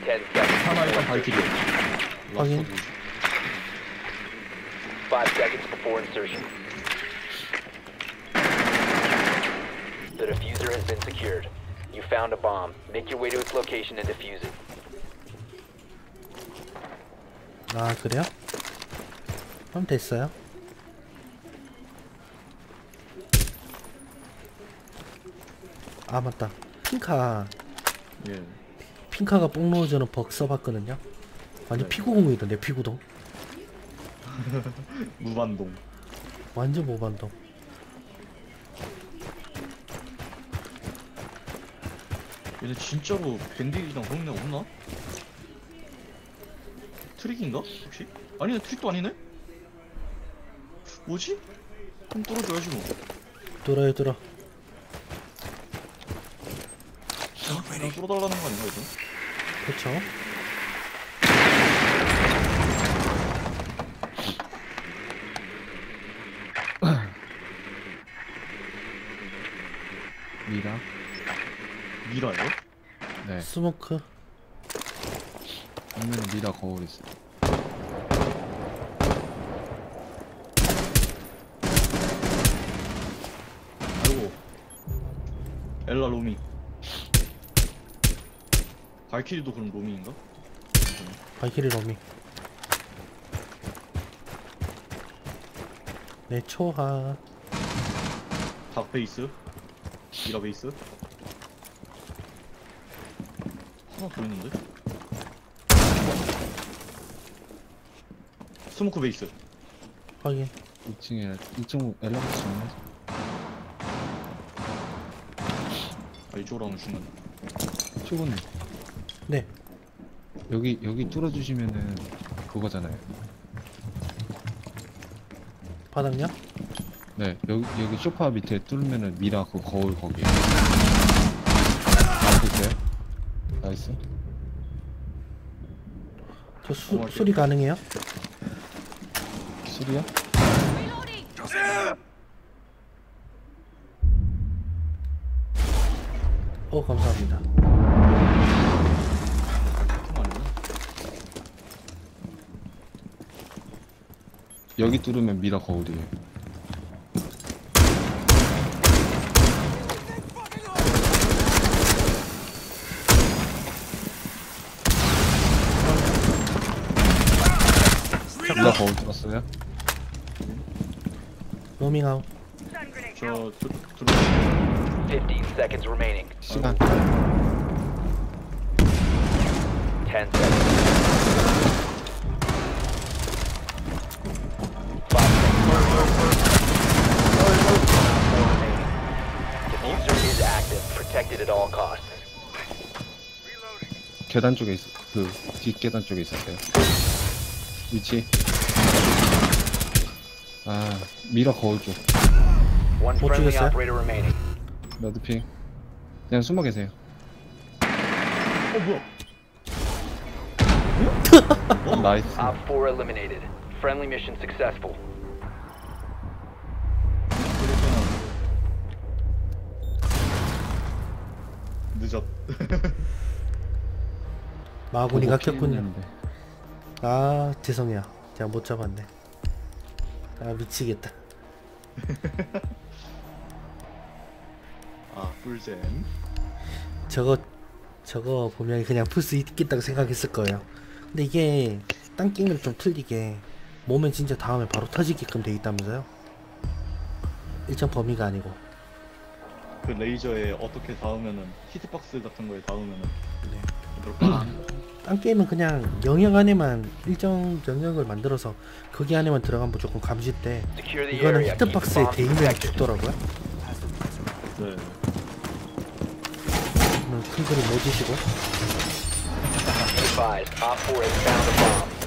10 seconds. 하나 일단 발키리. 확인. 5 seconds before insertion. The diffuser has been secured. You found a bomb. Make your way to its location and defuse it. 아 그래요? 그럼 됐어요. 아 맞다. 핑카. 예. 핑카가 뽕로저는 벅 써봤거든요. 완전 네. 피구공이던데 피구동. 무반동. 완전 모반동. 얘네 진짜로 밴디지랑 그런 애 없나? 트릭인가? 혹시? 아니네, 트릭도 아니네? 뭐지? 그럼 뚫어줘야지 뭐. 돌아요 돌아. 그냥 뚫어달라는 거 아닌가 이거? 그쵸. 미라. 미라예요? 네. 스모크. 정면에 미라 거울 있어. 아이고. 엘라 로미. 발키리도 그럼 로미인가? 발키리 로미. 네 초하. 닭 베이스. 미라 베이스. 하나 더 있는데? 스모크 베이스. 확인. 2층에 2층 엘리베이터 정면. 아, 이쪽으로 하면 죽는다. 출근님. 네. 여기 뚫어주시면은 그거잖아요. 바닥요? 네. 여기 소파 밑에 뚫으면은 미라 그 거울 거기. 아, 됐어요? 나이스. 저 수리 가능해요? 술이야? 감사합니다. 여기 뚫으면 미라 거울이에요. 미라 거울 뚫었어요? 로밍 아웃. 저 15 seconds remaining. 시간. 10 seconds. 5 seconds. Diffuser is active. Protected at all costs. 계단 쪽에 있어. 그 뒷계단 쪽에 있었어요. 위치. 아, 미라 거울 쪽. One 못 friendly 죽였어요? operator remaining. 레드핑. 그냥 숨어 계세요. 뭐야? 나이스. Op 4 eliminated. Friendly mission successful. 늦었. 마구니가 보고 꼈군요. 피했는데. 아 죄송해요. 제가 못 잡았네. 아 미치겠다. 아, 꿀잼. 저거 보면 그냥 풀 수 있겠다고 생각했을 거예요. 근데 이게 딴 게임이랑 좀 틀리게 몸은 진짜 다음에 바로 터지게끔 돼 있다면서요? 일정 범위가 아니고. 그 레이저에 어떻게 닿으면은 히트박스 같은 거에 닿으면은 네. 그렇구나. 딴 게임은 그냥 영역 안에만 일정 영역을 만들어서 거기 안에만 들어가면 무조건 감시 때 Secure the 이거는 area. Keep the 히트박스에 bomb 대이면 protected. 죽더라고요. 네. 큰 그림 못 지시고. Be advised, Op 4 has found a bomb.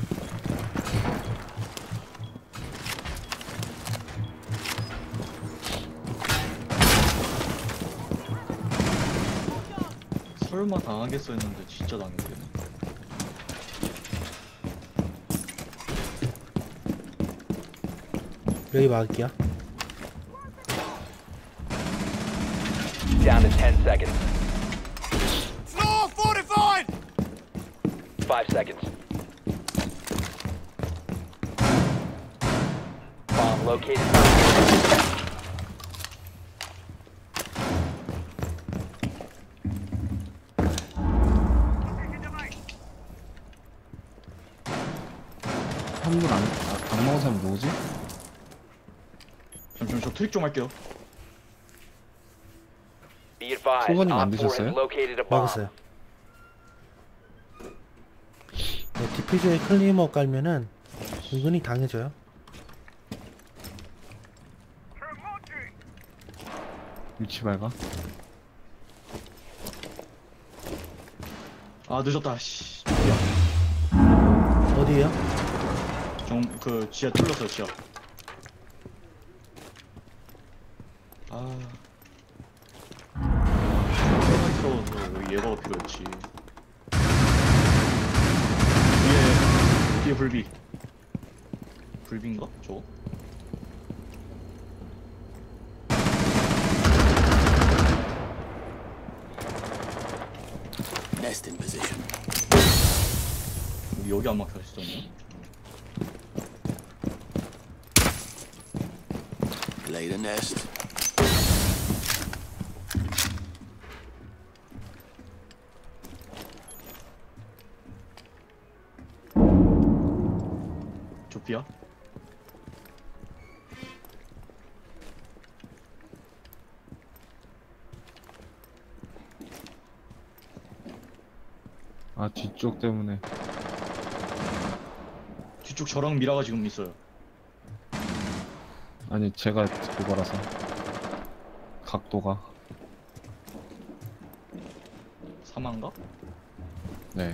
설마 당하겠어 했는데 진짜 당했네. 여기 막을게요. Down to 10 seconds. Floor fortified! 5 seconds. Bomb located. 한물 안 먹은 사람 누구지? 잠시만 저 트릭 좀 할게요. Be advised, 소건이 Op 4 has 만드셨어요? located a bomb. 먹었어요. 네, 디퓨저에 클리머 깔면은 은근히 당해져요. 위치 발각. 아 늦었다. 씨. 어디에요? 그 지하 뚫렸어요 지하. 있어서 예거가 필요했지. 뒤에 불비. 불비인가? 저거? Nest in position. 우리 여기 안 막혔었네. Lay the nest. 조피아? 아 뒤쪽 때문에. 뒤쪽 저랑 미라가 지금 있어요. 아니 제가 그거라서 각도가. 사망가? 네.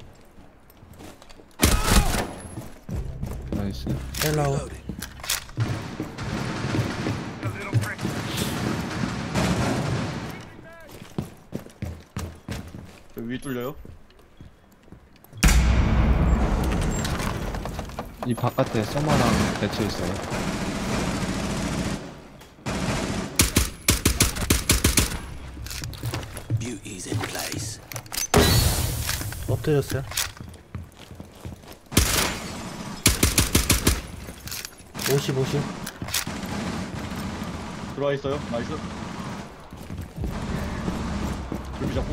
나이스. 헬라우. Loading. 여기 위 뚫려요? 이 바깥에 서머랑 대체 있어요. Beauty's in place. 엎드렸어요. 50, 50. 들어와 있어요. 나이스. 불비 잡고.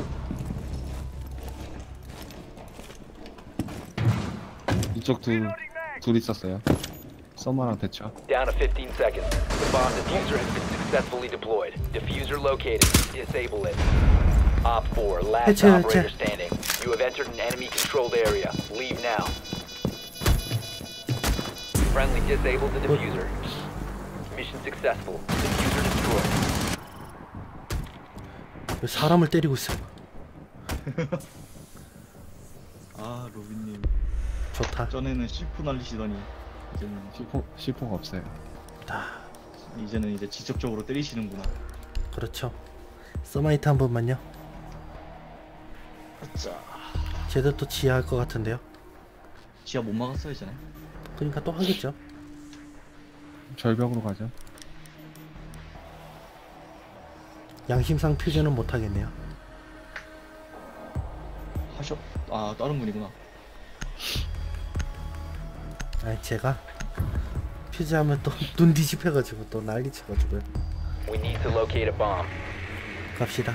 이쪽 둘 있었어요. 서머랑 대처. Down to 15 seconds. The bomb diffuser has been successfully deployed. Diffuser located. Disable it. Op 4, last 해체, operator 해체. standing. You have entered an enemy-controlled area. Leave now. Friendly disabled the diffuser. Mission successful. Diffuser destroyed. 왜 사람을 때리고 있어? 아 로빈님. 좋다. 전에는 C4 날리시더니 이제는 C4가 없어요. 이제는 이제 직접적으로 때리시는구나. 그렇죠. 서마이트 한 번만요. 자, 쟤들 또 지하할 것 같은데요. 지하 못 막았어요 이제는. 그러니까 또 하겠죠. 절벽으로 가죠. 양심상 표현은 못 하겠네요. 아 다른 분이구나. 아니 제가 퓨즈하면 또 눈 뒤집혀가지고 또 난리 쳐가지고요. We need to locate a bomb. 갑시다.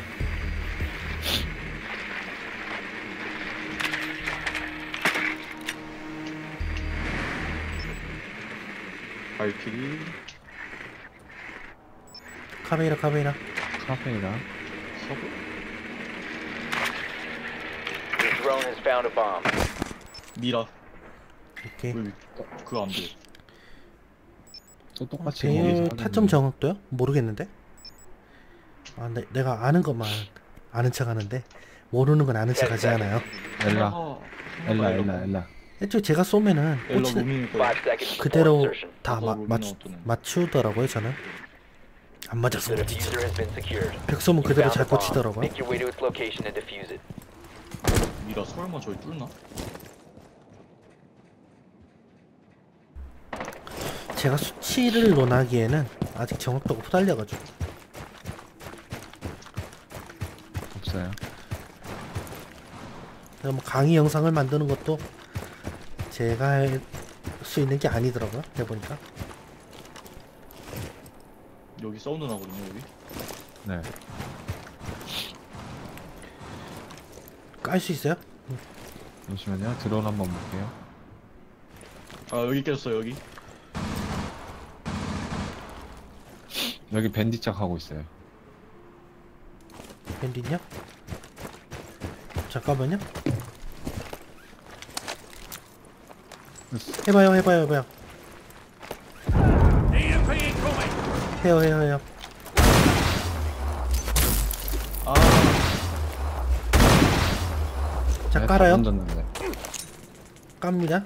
발길이 카메라 카메라. 카페이랑 서브. Your drone has found a bomb. 미라. 오케이. 왜 그거 안 돼? 또 똑같이 배율 거기서 타점 정확도요? 모르겠는데. 아, 내가 아는 것만 아는 척하는데 모르는 건 아는 척하지 않아요. 엘라. 애초에 제가 쏘면은 엘라 꽂히는 로밍일 5 거야. seconds before 그대로 insertion. 다 맞추더라고요. 저는 안 맞아서 The 그렇지. diffuser has been secured. 벽 쏘면 You 그대로 found 잘 the bomb. 꽂히더라고요. Make your way to its location and defuse it. 미라 설마 저기 뚫나? 제가 수치를 논하기에는 아직 정확도가 후달려가지고. 없어요. 그래서 뭐 강의 영상을 만드는 것도 제가 할 수 있는 게 아니더라고요. 해보니까. 여기 사운드 나거든요 여기. 네. 깔 수 있어요? 잠시만요. 드론 한번 볼게요. 아 여기 깨졌어요 여기. 여기 밴디짝 하고 있어요. 밴디냐? 잠깐만요. 해봐요. 해요. 아 자, 네, 깔아요. 다 던졌는데. 깝니다.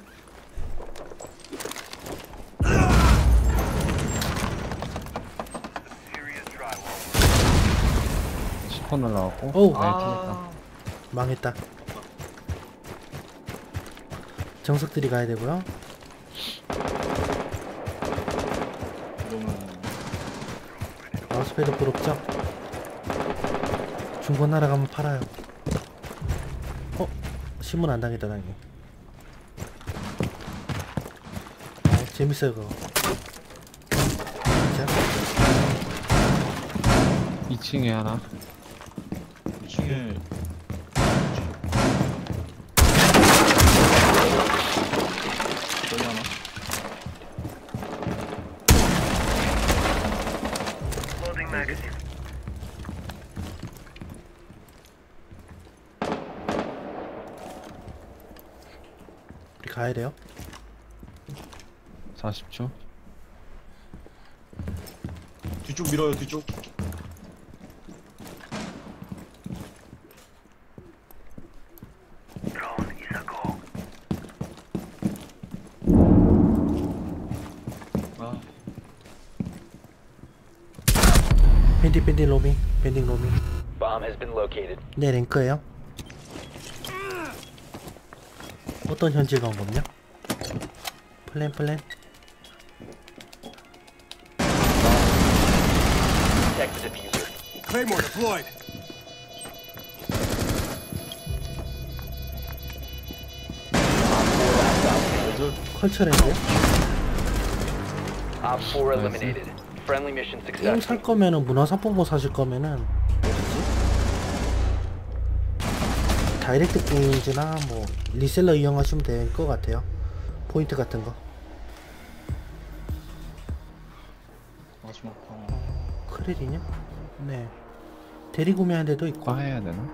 슈퍼 날라왔고. 오우. 네, 틀렸다. 망했다. 정석들이 가야 되고요. 이러면 마우스패드 부럽죠? 중고 날아가면 팔아요. 신문 안 당했다 다행히. 재밌어요 그거. 자, 2층에 하나. 2층에 여기 하나. 우리 가야 돼요. 40초. 뒤쪽 밀어요 뒤쪽. 아 밴딩 로밍. 밴딩 로밍. Bomb has been located. 네, 랭크예요. 어떤 현질 방법이냐? 플랜. Protect the diffuser. Claymore deployed. 컬처랜드요? Op 4 eliminated. Friendly mission 게임 successful. 살 거면은 문화상품권 사실 거면은 뭐지? 다이렉트 게임즈나 뭐 리셀러 이용하시면 될 것 같아요. 포인트 같은 거. 마지막 하나. 크렐이냐? 네. 대리 구매하는 데도 있고. 과해야 되나?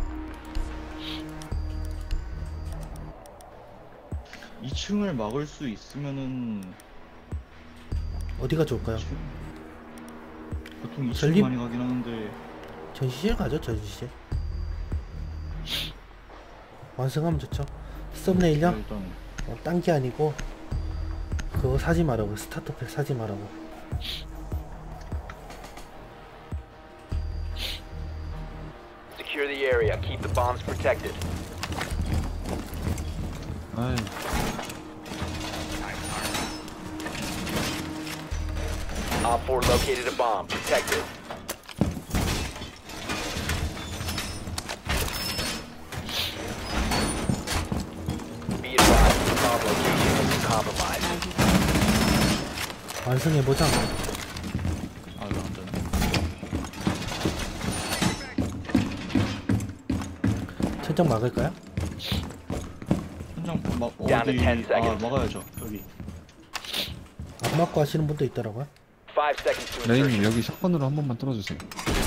이 2층을 막을 수 있으면은 어디가 좋을까요? 보통 2층 전립? 많이 가긴 하는데 전시실 가죠, 전시실. 완성하면 좋죠. 썸네일요? 일단 딴 게 아니고 그거 사지 말라고. 스타터팩 사지 말라고. Secure the area. Keep the bombs protected. 아이, Op 4 located a bomb. Protect it. Be advised, the bomb location has been compromised. 완성해보자. 아 이거 안 되네. 천장 막을까요? 현장 막 Down to 어디 10 아 seconds. 막아야죠 여기. 안 막고 하시는 분도 있더라고요. 5 seconds to 레인님 insertion. 여기 샷건으로 한 번만 뚫어주세요.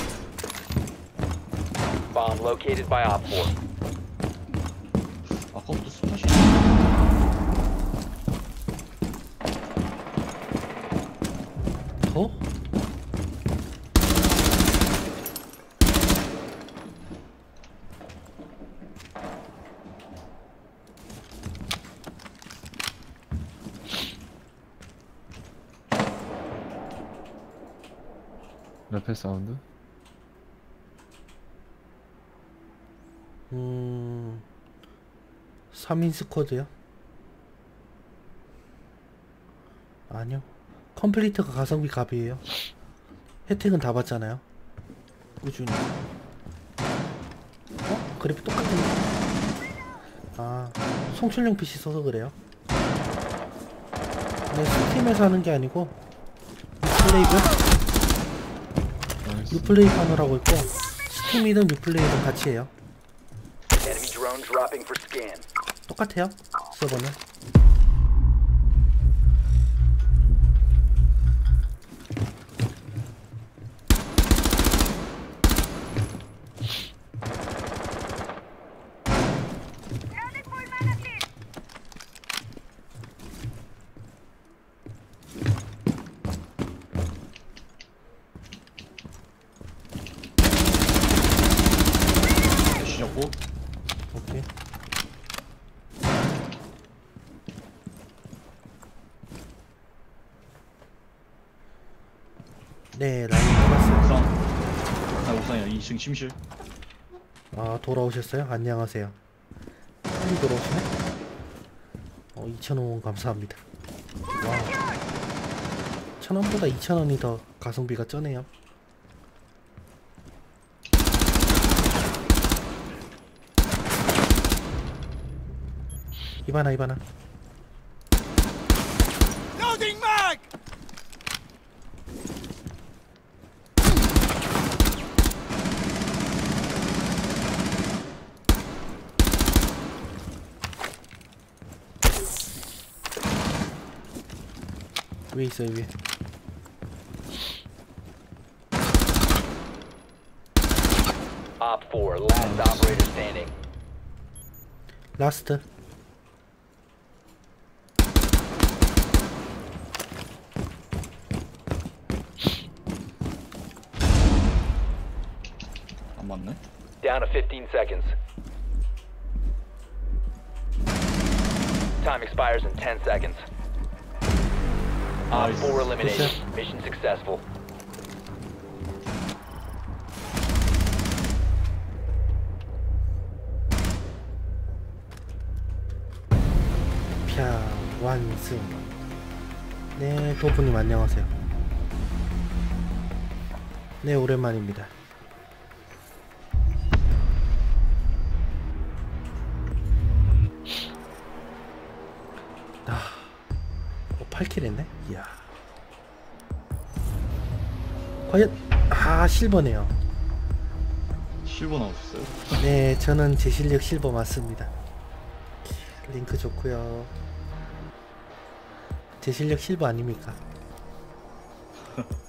Bomb located by Op 4. 아까부터 스팟이 더? 레페 사운드. 3인 스쿼드요? 아니요. 컴플리트가 가성비 갑이에요. 혜택은 다 받잖아요. 꾸준히. 그래픽 똑같은데? 아, 송출용 PC 써서 그래요. 네, 스팀에서 하는 게 아니고 유플레이브? 유플레이브 하느라고 있고 스팀이든 유플레이든 같이 해요. Enemy drone dropping for scan. 똑같아요, 서버는. 주셨고 오케이. 네, 라인 돌았어요. 옥상. 옥상이야. 2층 침실. 아, 돌아오셨어요? 안녕하세요. 빨리 돌아오시네? 2,000원 감사합니다. 와, 1,000원보다 2,000원이 더 가성비가 쩌네요. 이바나. Loading mag! 위에 있어요, 위에. Op 4, last operator standing. 라스트. 안 맞네. Down to 15 seconds. Time expires in 10 seconds. Op 4 eliminated. Mission successful. 완승. 네, 도프님 안녕하세요. 네, 오랜만입니다. 아, 8킬 했네? 이야. 과연, 실버네요. 실버 나오셨어요? 네, 저는 제 실력 실버 맞습니다. 링크 좋고요. 제 실력 실버 아닙니까?